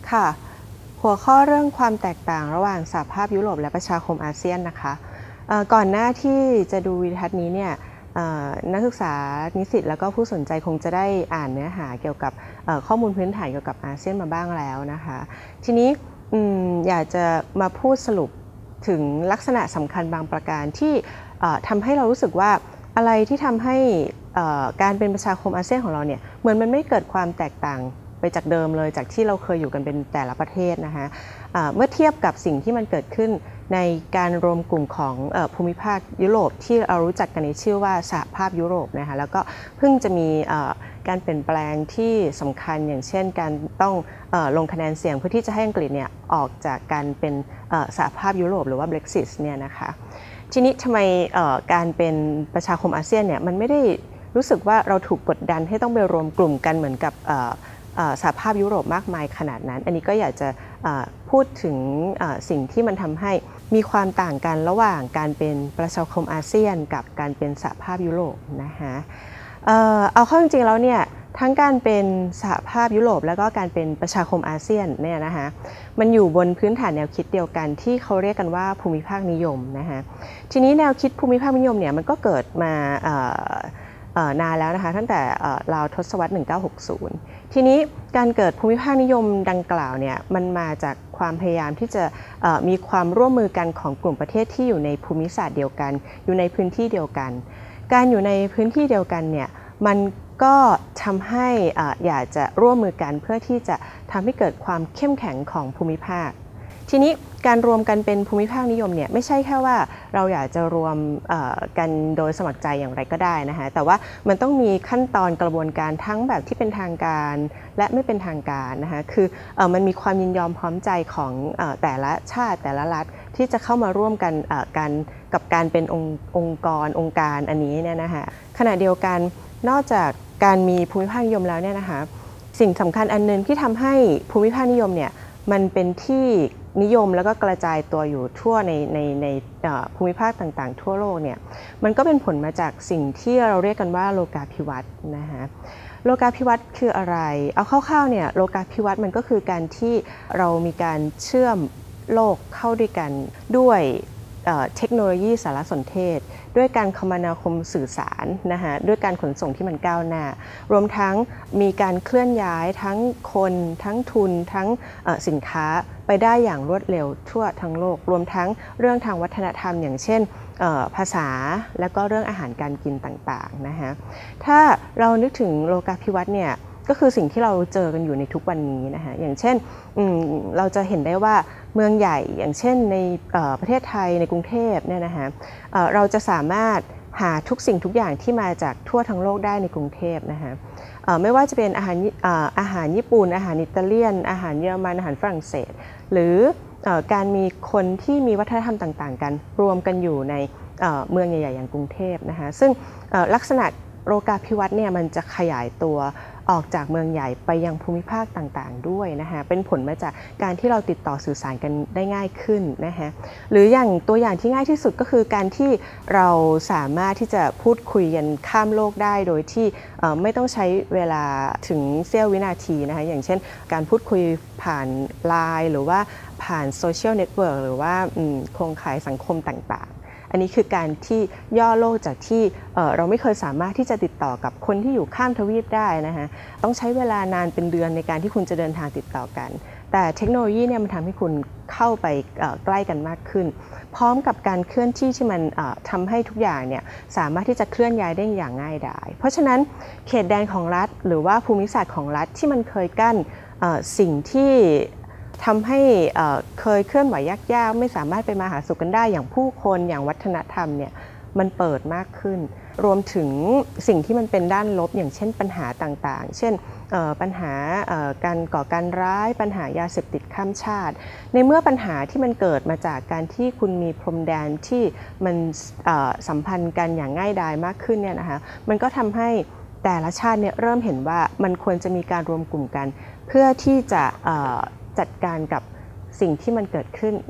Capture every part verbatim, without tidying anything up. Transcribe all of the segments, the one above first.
ค่ะหัวข้อเรื่องความแตกต่างระหว่างสหภาพยุโรปและประชาคมอาเซียนนะคะก่อนหน้าที่จะดูวิดีทัศน์นี้เนี่ยนักศึกษานิสิตแล้วก็ผู้สนใจคงจะได้อ่านเนื้อหาเกี่ยวกับข้อมูลพื้นฐานเกี่ยวกับอาเซียนมาบ้างแล้วนะคะทีนี้อยากจะมาพูดสรุปถึงลักษณะสำคัญบางประการที่ทำให้เรารู้สึกว่าอะไรที่ทำให้การเป็นประชาคมอาเซียนของเราเนี่ยเหมือนมันไม่เกิดความแตกต่างไปจากเดิมเลยจากที่เราเคยอยู่กันเป็นแต่ละประเทศนะคะเมื่อเทียบกับสิ่งที่มันเกิดขึ้นในการรวมกลุ่มของภูมิภาคยุโรปที่เรารู้จักกันในชื่อว่าสหภาพยุโรปนะคะแล้วก็เพิ่งจะมีการเปลี่ยนแปลงที่สำคัญอย่างเช่นการต้องลงคะแนนเสียงเพื่อที่จะให้อังกฤษเนี่ยออกจากการเป็นสหภาพยุโรปหรือว่า Brexit เนี่ยนะคะทีนี้ทำไมการเป็นประชาคมอาเซียนเนี่ยมันไม่ได้รู้สึกว่าเราถูกกดดันให้ต้องไปรวมกลุ่มกันเหมือนกับสหภาพยุโรปมากมายขนาดนั้นอันนี้ก็อยากจะพูดถึงสิ่งที่มันทำให้มีความต่างกันระหว่างการเป็นประชาคมอาเซียนกับการเป็นสหภาพยุโรปนะคะเอาเข้าจริงๆแล้วเนี่ยทั้งการเป็นสหภาพยุโรปแล้วก็การเป็นประชาคมอาเซียนเนี่ยนะคะมันอยู่บนพื้นฐานแนวคิดเดียวกันที่เขาเรียกกันว่าภูมิภาคนิยมนะคะทีนี้แนวคิดภูมิภาคนิยมเนี่ยมันก็เกิดมานานแล้วนะคะตั้งแต่ราวทศวรรษหนึ่งพันเก้าร้อยหกสิบทีนี้การเกิดภูมิภาคนิยมดังกล่าวเนี่ยมันมาจากความพยายามที่จะมีความร่วมมือกันของกลุ่มประเทศที่อยู่ในภูมิศาสตร์เดียวกันอยู่ในพื้นที่เดียวกันการอยู่ในพื้นที่เดียวกันเนี่ยมันก็ทำให้อยากจะร่วมมือกันเพื่อที่จะทำให้เกิดความเข้มแข็งของภูมิภาคทีนี้การรวมกันเป็นภูมิภาคนิยมเนี่ยไม่ใช่แค่ว่าเราอยากจะรวมกันโดยสมัครใจอย่างไรก็ได้นะคะแต่ว่ามันต้องมีขั้นตอนกระบวนการทั้งแบบที่เป็นทางการและไม่เป็นทางการนะคะคือมันมีความยินยอมพร้อมใจของแต่ละชาติแต่ละรัฐที่จะเข้ามาร่วมกันกันกับการเป็นองค์องค์กรองค์การอันนี้เนี่ยนะคะขณะเดียวกันนอกจากการมีภูมิภาคนิยมแล้วเนี่ยนะคะสิ่งสำคัญอันนึงที่ทำให้ภูมิภาคนิยมเนี่ยมันเป็นที่นิยมแล้วก็กระจายตัวอยู่ทั่วในในในภูมิภาคต่างๆทั่วโลกเนี่ยมันก็เป็นผลมาจากสิ่งที่เราเรียกกันว่าโลกาภิวัตน์นะคะโลกาภิวัตน์คืออะไรเอาคร่าวๆเนี่ยโลกาภิวัตน์มันก็คือการที่เรามีการเชื่อมโลกเข้าด้วยกันด้วยเทคโนโลยีสารสนเทศด้วยการคมนาคมสื่อสารนะคะด้วยการขนส่งที่มันก้าวหน้ารวมทั้งมีการเคลื่อนย้ายทั้งคนทั้งทุนทั้งสินค้าไปได้อย่างรวดเร็วทั่วทั้งโลกรวมทั้งเรื่องทางวัฒนธรรมอย่างเช่นภาษาและก็เรื่องอาหารการกินต่างๆนะคะถ้าเรานึกถึงโลกาภิวัตน์เนี่ยก็คือสิ่งที่เราเจอกันอยู่ในทุกวันนี้นะคะอย่างเช่นเราจะเห็นได้ว่าเมืองใหญ่อย่างเช่นในประเทศไทยในกรุงเทพเนี่ยนะคะเราจะสามารถหาทุกสิ่งทุกอย่างที่มาจากทั่วทั้งโลกได้ในกรุงเทพนะคะไม่ว่าจะเป็นอาหารอาหารญี่ปุ่นอาหารอิตาเลียนอาหารเยอรมันอาหารฝรั่งเศสหรือการมีคนที่มีวัฒนธรรมต่างๆกันรวมกันอยู่ในเมืองใหญ่ๆอย่างกรุงเทพนะคะซึ่งลักษณะโลกาภิวัตน์เนี่ยมันจะขยายตัวออกจากเมืองใหญ่ไปยังภูมิภาคต่างๆด้วยนะคะเป็นผลมาจากการที่เราติดต่อสื่อสารกันได้ง่ายขึ้นนะคะหรืออย่างตัวอย่างที่ง่ายที่สุดก็คือการที่เราสามารถที่จะพูดคุยกันข้ามโลกได้โดยที่ไม่ต้องใช้เวลาถึงเสี้ยววินาทีนะคะอย่างเช่นการพูดคุยผ่าน ไลน์ หรือว่าผ่านโซเชียลเน็ตเวิร์กหรือว่าโครงข่ายสังคมต่างๆอันนี้คือการที่ย่อโลกจากที่เราไม่เคยสามารถที่จะติดต่อกับคนที่อยู่ข้ามทวีปได้นะคะต้องใช้เวลานานเป็นเดือนในการที่คุณจะเดินทางติดต่อกันแต่เทคโนโลยีเนี่ยมันทำให้คุณเข้าไปใกล้กันมากขึ้นพร้อมกับการเคลื่อนที่ที่มันทำให้ทุกอย่างเนี่ยสามารถที่จะเคลื่อนย้ายได้อย่างง่ายดายเพราะฉะนั้นเขตแดนของรัฐหรือว่าภูมิศาสตร์ของรัฐที่มันเคยกั้นสิ่งที่ทำให้เคยเคลื่อนไหวยากๆไม่สามารถไปมาหาสู่กันได้อย่างผู้คนอย่างวัฒนธรรมเนี่ยมันเปิดมากขึ้นรวมถึงสิ่งที่มันเป็นด้านลบอย่างเช่นปัญหาต่างๆเช่นปัญหาการก่อการร้ายปัญหายาเสพติดข้ามชาติในเมื่อปัญหาที่มันเกิดมาจากการที่คุณมีพรมแดนที่มันสัมพันธ์กันอย่างง่ายดายมากขึ้นเนี่ยนะคะมันก็ทำให้แต่ละชาติเนี่ยเริ่มเห็นว่ามันควรจะมีการรวมกลุ่มกันเพื่อที่จะจัดการกับสิ่งที่มันเกิดขึ้นใน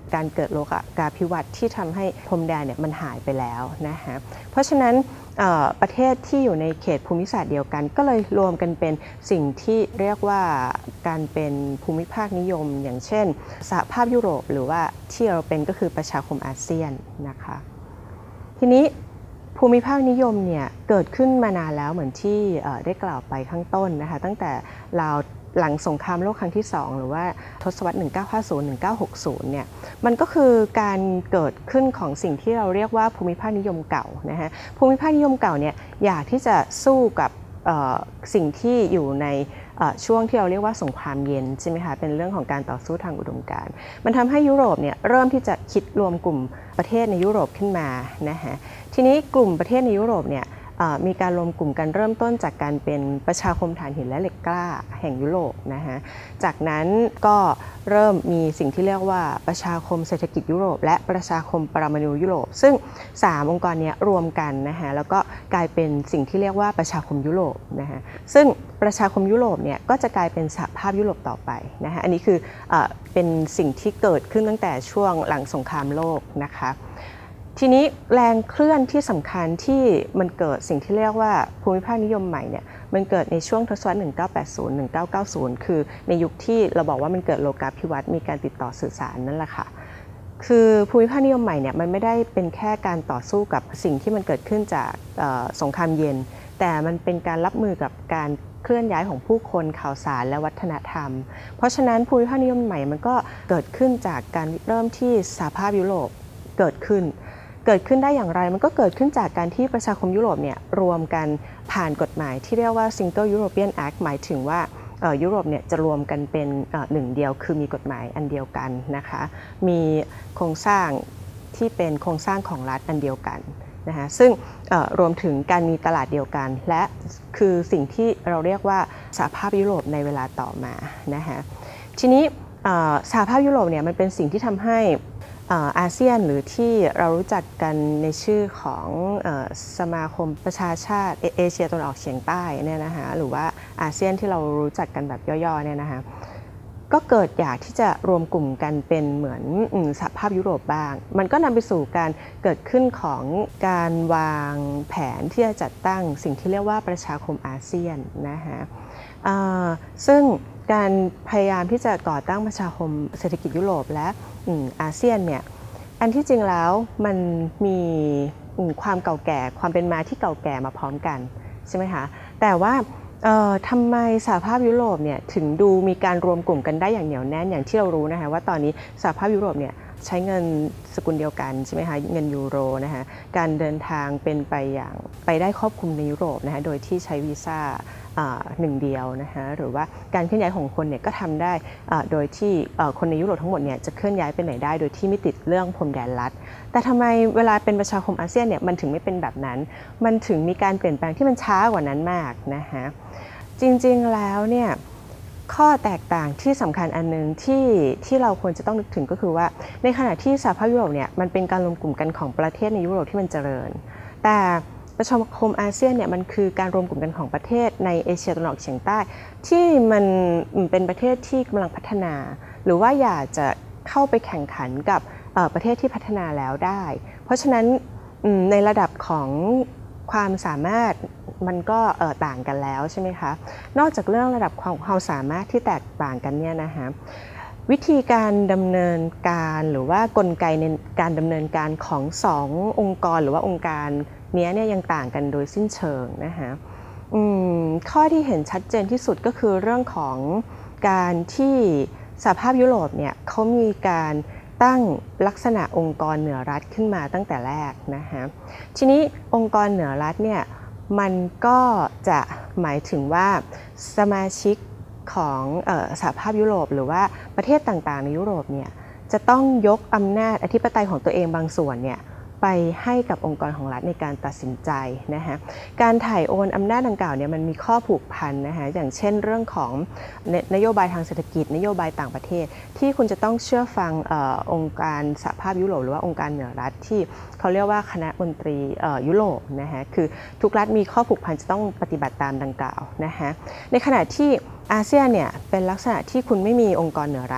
การเกิดโลกาภิวัตน์ที่ทำให้พรมแดนเนี่ยมันหายไปแล้วนะคะเพราะฉะนั้นประเทศที่อยู่ในเขตภูมิศาสตร์เดียวกันก็เลยรวมกันเป็นสิ่งที่เรียกว่าการเป็นภูมิภาคนิยมอย่างเช่นสหภาพยุโรปหรือว่าที่เราเป็นก็คือประชาคมอาเซียนนะคะทีนี้ภูมิภาคนิยมเนี่ยเกิดขึ้นมานานแล้วเหมือนที่ได้กล่าวไปข้างต้นนะคะตั้งแต่ราวหลังสงครามโลกครั้งที่สองหรือว่าทศวรรษหนึ่งเก้าห้าศูนย์ หนึ่งเก้าหกศูนย์เนี่ยมันก็คือการเกิดขึ้นของสิ่งที่เราเรียกว่าภูมิภาคนิยมเก่านะฮะภูมิภาคนิยมเก่าเนี่ยอยากที่จะสู้กับสิ่งที่อยู่ในช่วงที่เราเรียกว่าสงครามเย็นใช่ไหมคะเป็นเรื่องของการต่อสู้ทางอุดมการณ์มันทำให้ยุโรปเนี่ยเริ่มที่จะคิดรวมกลุ่มประเทศในยุโรปขึ้นมานะฮะทีนี้กลุ่มประเทศในยุโรปเนี่ยมีการรวมกลุ่มกันเริ่มต้นจากการเป็นประชาคมถ่านหินและเหล็กกล้าแห่งยุโรปนะฮะจากนั้นก็เริ่มมีสิ่งที่เรียกว่าประชาคมเศรษฐกิจยุโรปและประชาคมปรมาณูยุโรปซึ่งสามองค์กรนี้รวมกันนะฮะแล้วก็กลายเป็นสิ่งที่เรียกว่าประชาคมยุโรปนะฮะซึ่งประชาคมยุโรปเนี่ยก็จะกลายเป็นสหภาพยุโรปต่อไปนะฮะอันนี้คือเป็นสิ่งที่เกิดขึ้นตั้งแต่ช่วงหลังสงครามโลกนะคะทีนี้แรงเคลื่อนที่สำคัญที่มันเกิดสิ่งที่เรียกว่าภูมิภาคนิยมใหม่เนี่ยมันเกิดในช่วงทศวรรษหนึ่งเก้าแปดศูนย์ หนึ่งเก้าเก้าศูนย์คือในยุคที่เราบอกว่ามันเกิดโลกาภิวัตน์มีการติดต่อสื่อสารนั่นแหละค่ะคือภูมิภาคนิยมใหม่เนี่ยมันไม่ได้เป็นแค่การต่อสู้กับสิ่งที่มันเกิดขึ้นจากสงครามเย็นแต่มันเป็นการรับมือกับการเคลื่อนย้ายของผู้คนข่าวสารและวัฒนธรรมเพราะฉะนั้นภูมิภาคนิยมใหม่มันก็เกิดขึ้นจากการเริ่มที่สหภาพยุโรปเกิดขึ้นเกิดขึ้นได้อย่างไรมันก็เกิดขึ้นจากการที่ประชาคมยุโรปเนี่ยรวมกันผ่านกฎหมายที่เรียกว่า Single European Act หมายถึงว่ายุโรปเนี่ยจะรวมกันเป็นหนึ่งเดียวคือมีกฎหมายอันเดียวกันนะคะมีโครงสร้างที่เป็นโครงสร้างของรัฐอันเดียวกันนะคะซึ่งรวมถึงการมีตลาดเดียวกันและคือสิ่งที่เราเรียกว่าสหภาพยุโรปในเวลาต่อมานะคะทีนี้สหภาพยุโรปเนี่ยมันเป็นสิ่งที่ทำให้อาเซียนหรือที่เรารู้จักกันในชื่อของสมาคมประชาชาติเอเชียตะวันออกเฉียงใต้เนี่ยนะคะหรือว่าอาเซียนที่เรารู้จักกันแบบย่อๆเนี่ยนะคะก็เกิดอยากที่จะรวมกลุ่มกันเป็นเหมือนสหภาพยุโรปบ้างมันก็นำไปสู่การเกิดขึ้นของการวางแผนที่จะจัดตั้งสิ่งที่เรียกว่าประชาคมอาเซียนนะคะซึ่งการพยายามที่จะก่อตั้งประชาคมเศรษฐกิจยุโรปและอาเซียนเนี่ยอันที่จริงแล้วมันมีความเก่าแก่ความเป็นมาที่เก่าแก่มาพร้อมกันใช่ไหมคะแต่ว่าทำไมสหภาพยุโรปเนี่ยถึงดูมีการรวมกลุ่มกันได้อย่างเหนียวแน่นอย่างที่เรารู้นะคะว่าตอนนี้สหภาพยุโรปเนี่ยใช้เงินสกุลเดียวกันใช่ไหมคะเงินยูโรนะคะการเดินทางเป็นไปอย่างไปได้ครอบคลุมในยุโรปนะคะโดยที่ใช้วีซ่าหนึ่งเดียวนะคะหรือว่าการเคลื่อนย้ายของคนเนี่ยก็ทำได้โดยที่คนในยุโรปทั้งหมดเนี่ยจะเคลื่อนย้ายไปไหนได้โดยที่ไม่ติดเรื่องพรมแดนลัดแต่ทำไมเวลาเป็นประชาคมอาเซียนเนี่ยมันถึงไม่เป็นแบบนั้นมันถึงมีการเปลี่ยนแปลงที่มันช้ากว่านั้นมากนะคะจริงๆแล้วเนี่ยข้อแตกต่างที่สำคัญอันนึงที่ที่เราควรจะต้องนึกถึงก็คือว่าในขณะที่สหภาพยุโรปเนี่ยมันเป็นการรวมกลุ่มกันของประเทศในยุโรปที่มันเจริญแต่ประชาคมอาเซียนเนี่ยมันคือการรวมกลุ่มกันของประเทศในเอเชียตะวันออกเฉียงใต้ที่มันเป็นประเทศที่กำลังพัฒนาหรือว่าอยากจะเข้าไปแข่งขันกับประเทศที่พัฒนาแล้วได้เพราะฉะนั้นในระดับของความสามารถมันก็ต่างกันแล้วใช่ไหมคะนอกจากเรื่องระดับความความสามารถที่แตกต่างกันเนี่ยนะคะวิธีการดำเนินการหรือว่ากลไกในการดำเนินการของสององค์กรหรือว่าองค์การนี้เนี่ยยังต่างกันโดยสิ้นเชิงนะคะข้อที่เห็นชัดเจนที่สุดก็คือเรื่องของการที่สหภาพยุโรปเนี่ยเขามีการตั้งลักษณะองค์กรเหนือรัฐขึ้นมาตั้งแต่แรกนะคะทีนี้องค์กรเหนือรัฐเนี่ยมันก็จะหมายถึงว่าสมาชิกของสหภาพยุโรปหรือว่าประเทศต่างๆในยุโรปเนี่ยจะต้องยกอำนาจอธิปไตยของตัวเองบางส่วนเนี่ยไปให้กับองค์กรของรัฐในการตัดสินใจนะคะการถ่ายโอนอำนาจดังกล่าวเนี่ยมันมีข้อผูกพันนะคะอย่างเช่นเรื่องของนโยบายทางเศรษฐกิจนโยบายต่างประเทศที่คุณจะต้องเชื่อฟัง อ, องค์การสหภาพยุโรปหรือว่าองค์การเหนือรัฐที่เขาเรียกว่าคณะมนตรียุโรปนะคะคือทุกรัฐมีข้อผูกพันจะต้องปฏิบัติตามดังกล่าวนะคะในขณะที่อาเซียนเนี่ยเป็นลักษณะที่คุณไม่มีองค์กรเหนือรัฐ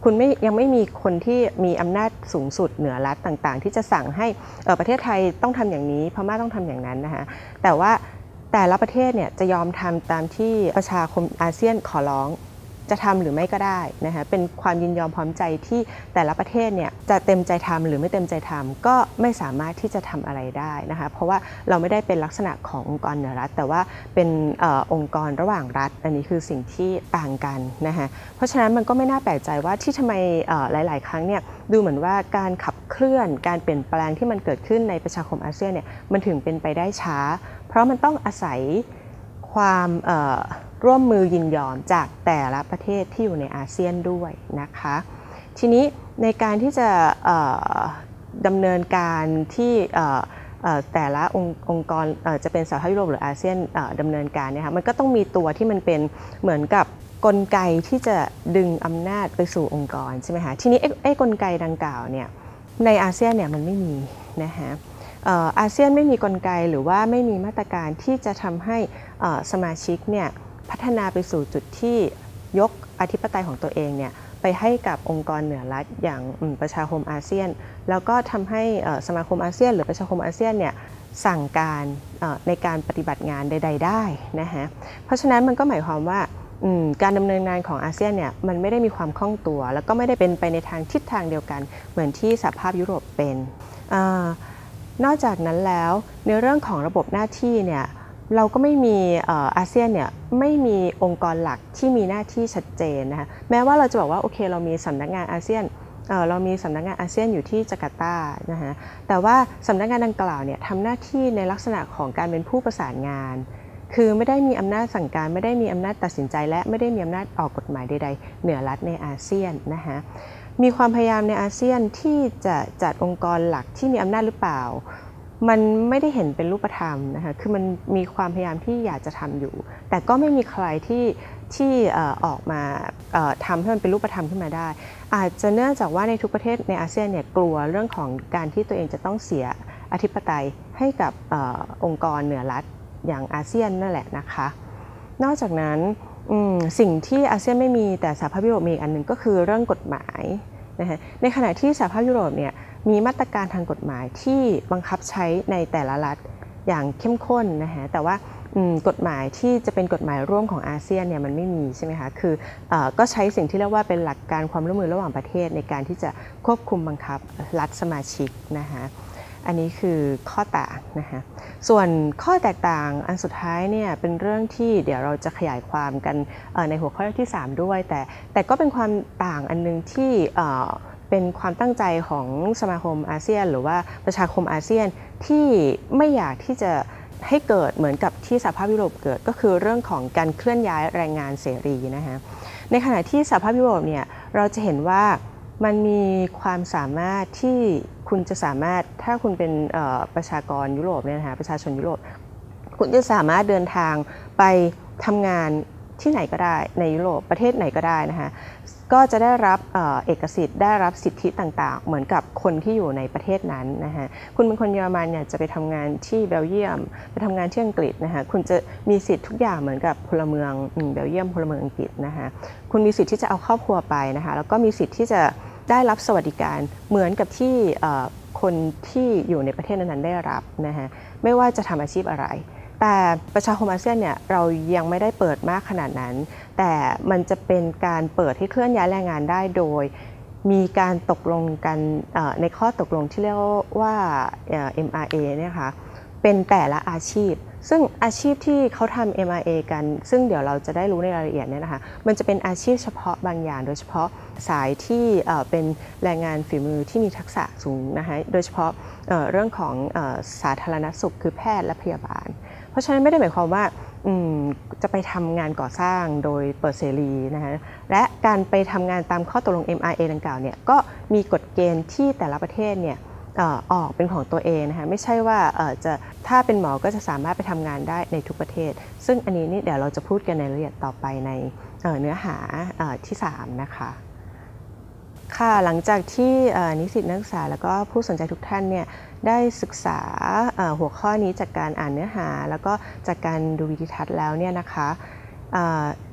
คุณไม่ยังไม่มีคนที่มีอำนาจสูงสุดเหนือรัฐต่างๆที่จะสั่งให้ประเทศไทยต้องทำอย่างนี้พม่าต้องทำอย่างนั้นนะคะแต่ว่าแต่ละประเทศเนี่ยจะยอมทำตามที่ประชาคมอาเซียนขอร้องจะทำหรือไม่ก็ได้นะคะเป็นความยินยอมพร้อมใจที่แต่ละประเทศเนี่ยจะเต็มใจทำหรือไม่เต็มใจทำก็ไม่สามารถที่จะทำอะไรได้นะคะเพราะว่าเราไม่ได้เป็นลักษณะขององค์กรเหนือรัฐแต่ว่าเป็นอองค์กรระหว่างรัฐอันนี้คือสิ่งที่ต่างกันนะคะเพราะฉะนั้นมันก็ไม่น่าแปลกใจว่าที่ทำไมหลายๆครั้งเนี่ยดูเหมือนว่าการขับเคลื่อนการเปลี่ยนแปลงที่มันเกิดขึ้นในประชาคมอาเซียนเนี่ยมันถึงเป็นไปได้ช้าเพราะมันต้องอาศัยความร่วมมือยินยอมจากแต่ละประเทศที่อยู่ในอาเซียนด้วยนะคะทีนี้ในการที่จะดำเนินการที่แต่ละองค์องค์กรจะเป็นสหภาพยุโรปหรืออาเซียนดำเนินการเนี่ยค่ะมันก็ต้องมีตัวที่มันเป็นเหมือนกับกลไกที่จะดึงอำนาจไปสู่องค์กรใช่ไหมคะทีนี้ไอ้กลไกดังกล่าวเนี่ยในอาเซียนเนี่ยมันไม่มีนะคะอาเซียนไม่มีกลไกหรือว่าไม่มีมาตรการที่จะทำให้สมาชิกเนี่ยพัฒนาไปสู่จุดที่ยกอธิปไตยของตัวเองเนี่ยไปให้กับองค์กรเหนือรัฐอย่างประชาคมอาเซียนแล้วก็ทำให้สมาคมอาเซียนหรือประชาคมอาเซียนเนี่ยสั่งการในการปฏิบัติงานใดๆได้นะฮะเพราะฉะนั้นมันก็หมายความว่าการดำเนินงานของอาเซียนเนี่ยมันไม่ได้มีความคล่องตัวแล้วก็ไม่ได้เป็นไปในทางทิศทางเดียวกันเหมือนที่สหภาพยุโรปเป็นนอกจากนั้นแล้วในเรื่องของระบบหน้าที่เนี่ยเราก็ไม่มีอาเซียนเนี่ยไม่มีองค์กรหลักที่มีหน้าที่ชัดเจนนะคะแม้ว่าเราจะบอกว่าโอเคเรามีสำนักงานอาเซียนเรามีสำนักงานอาเซียนอยู่ที่จาการ์ตานะคะแต่ว่าสำนักงานดังกล่าวเนี่ยทำหน้าที่ในลักษณะของการเป็นผู้ประสานงานคือไม่ได้มีอำนาจสั่งการไม่ได้มีอำนาจตัดสินใจและไม่ได้มีอำนาจออกกฎหมายใดๆเหนือรัฐในอาเซียนนะคะมีความพยายามในอาเซียนที่จะจัดองค์กรหลักที่มีอำนาจหรือเปล่ามันไม่ได้เห็นเป็นรูปธรรมนะคะคือมันมีความพยายามที่อยากจะทำอยู่แต่ก็ไม่มีใครที่ที่ออกมาทำให้มันเป็นรูปธรรมขึ้นมาได้อาจจะเนื่องจากว่าในทุกประเทศในอาเซียนเนี่ยกลัวเรื่องของการที่ตัวเองจะต้องเสียอธิปไตยให้กับอองค์กรเหนือรัฐอย่างอาเซียนนั่นแหละนะคะนอกจากนั้นสิ่งที่อาเซียนไม่มีแต่สหภาพยุโรปมีอันหนึ่งก็คือเรื่องกฎหมายนะคะในขณะที่สหภาพยุโรปเนี่ยมีมาตรการทางกฎหมายที่บังคับใช้ในแต่ละรัฐอย่างเข้มข้นนะคะแต่ว่ากฎหมายที่จะเป็นกฎหมายร่วมของอาเซียนเนี่ยมันไม่มีใช่ไหมคะคืออก็ใช้สิ่งที่เรียกว่าเป็นหลักการความร่วมมือระหว่างประเทศในการที่จะควบคุมบังคับรัฐสมาชิกนะคะอันนี้คือข้อต่างนะคะส่วนข้อแตกต่างอันสุดท้ายเนี่ยเป็นเรื่องที่เดี๋ยวเราจะขยายความกันในหัวข้อที่สามด้วยแต่แต่ก็เป็นความต่างอันนึงที่เป็นความตั้งใจของสมาคมอาเซียนหรือว่าประชาคมอาเซียนที่ไม่อยากที่จะให้เกิดเหมือนกับที่สหภาพยุโรปเกิดก็คือเรื่องของการเคลื่อนย้ายแรงงานเสรีนะคะในขณะที่สหภาพยุโรปเนี่ยเราจะเห็นว่ามันมีความสามารถที่คุณจะสามารถถ้าคุณเป็นประชากรยุโรปเนี่ยนะคะประชาชนยุโรปคุณจะสามารถเดินทางไปทำงานที่ไหนก็ได้ในยุโรปประเทศไหนก็ได้นะคะก็จะได้รับเอกสิทธิ์ได้รับสิทธิต่างๆเหมือนกับคนที่อยู่ในประเทศนั้นนะคะคุณเป็นคนเยอรมันเนี่ยจะไปทำงานที่เบลเยียมไปทำงานที่อังกฤษนะคะคุณจะมีสิทธิ์ทุกอย่างเหมือนกับพลเมืองเบลเยียมพลเมืองอังกฤษนะคะคุณมีสิทธิ์ที่จะเอาครอบครัวไปนะคะแล้วก็มีสิทธิ์ที่จะได้รับสวัสดิการเหมือนกับที่คนที่อยู่ในประเทศนั้นๆได้รับนะคะไม่ว่าจะทำอาชีพอะไรแต่ประชาคมอาเซียนเนี่ยเรายังไม่ได้เปิดมากขนาดนั้นแต่มันจะเป็นการเปิดให้เคลื่อนย้ายแรงงานได้โดยมีการตกลงกันในข้อตกลงที่เรียกว่า เอ็ม อาร์ เอ เนี่ยค่ะเป็นแต่ละอาชีพซึ่งอาชีพที่เขาทำ เอ็ม อาร์ เอ กันซึ่งเดี๋ยวเราจะได้รู้ในรายละเอียดเนี่ยนะคะมันจะเป็นอาชีพเฉพาะบางอย่างโดยเฉพาะสายที่เป็นแรงงานฝีมือที่มีทักษะสูงนะคะโดยเฉพาะเรื่องของสาธารณสุขคือแพทย์และพยาบาลเพราะฉะนั้นไม่ได้หมายความว่าจะไปทำงานก่อสร้างโดยเปิดเสรีนะคะและการไปทำงานตามข้อตกลง เอ็ม อาร์ เอ ดังกล่าวเนี่ยก็มีกฎเกณฑ์ที่แต่ละประเทศเนี่ยออกเป็นของตัวเองนะคะไม่ใช่ว่าจะถ้าเป็นหมอก็จะสามารถไปทำงานได้ในทุกประเทศซึ่งอันนี้นี่เดี๋ยวเราจะพูดกันในรายละเอียดต่อไปในเนื้อหาที่สามนะคะค่ะหลังจากที่นิสิตนักศึกษาแล้วก็ผู้สนใจทุกท่านเนี่ยได้ศึกษาหัวข้อนี้จากการอ่านเนื้อหาแล้วก็จากการดูวิดีทัศน์แล้วเนี่ยนะคะ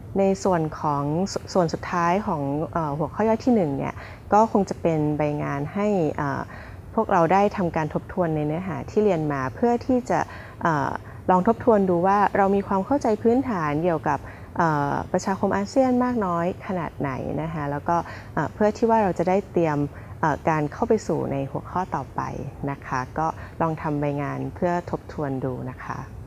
ในส่วนของสส่วนสุดท้ายของเอ่อหัวข้อย่อยที่หนึ่งเนี่ยก็คงจะเป็นใบงานให้อ่าพวกเราได้ทำการทบทวนในเนื้อหาที่เรียนมาเพื่อที่จะอาลองทบทวนดูว่าเรามีความเข้าใจพื้นฐานเกี่ยวกับประชาคมอาเซียนมากน้อยขนาดไหนนะคะแล้วก็เพื่อที่ว่าเราจะได้เตรียมการเข้าไปสู่ในหัวข้อต่อไปนะคะก็ลองทำใบงานเพื่อทบทวนดูนะคะ